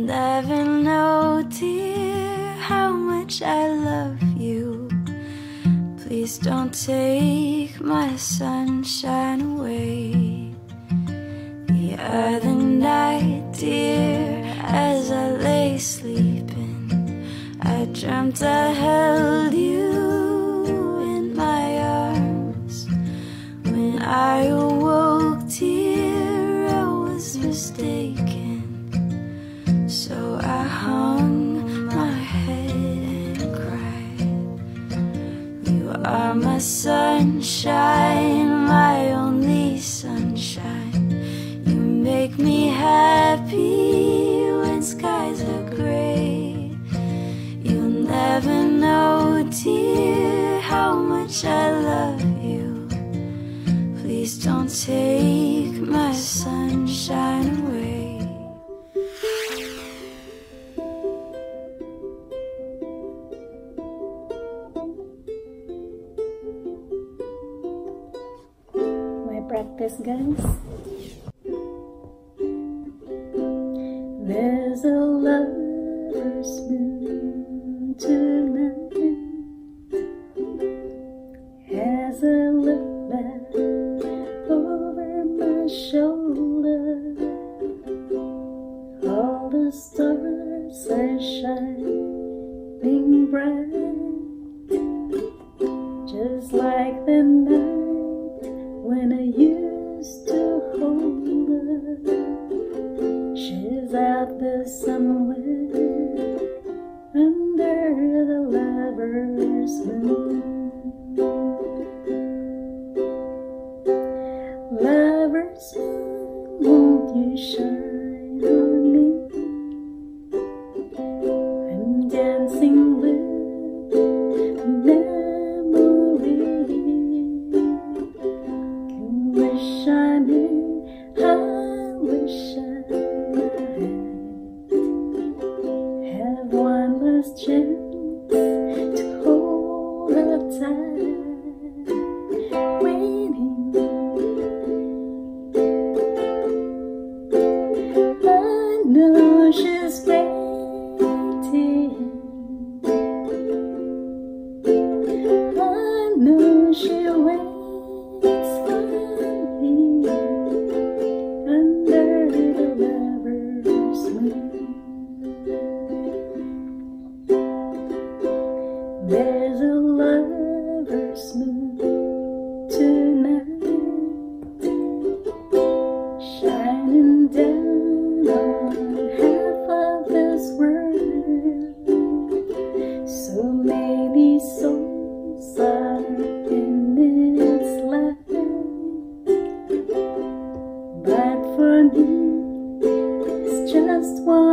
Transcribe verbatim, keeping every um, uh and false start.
never know, dear, how much I love you. Please don't take my sunshine away. The other night, dear, as I lay sleeping, I dreamt I held you in my arms. When I awoke, dear, I was mistaken. So I hung my head and cried. You are my sunshine, my only sunshine. You make me happy when skies are gray. You'll never know, dear, how much I love you. Please don't take my sunshine away. Practice, guys. There's a lover's moon tonight as I look back over my shoulder. All the stars are shining bright, just like the night when I used to hold her. She's out there somewhere under the lover's moon. Lover's moon, won't you shine on me? I'm dancing with memory. Wish I knew, I wish I had, have one last chance to hold her tight, waiting. I know she's waiting. I know she'll wait. There's a lover's moon tonight, shining down on half of this world. So many souls are in its light, but for me, it's just one.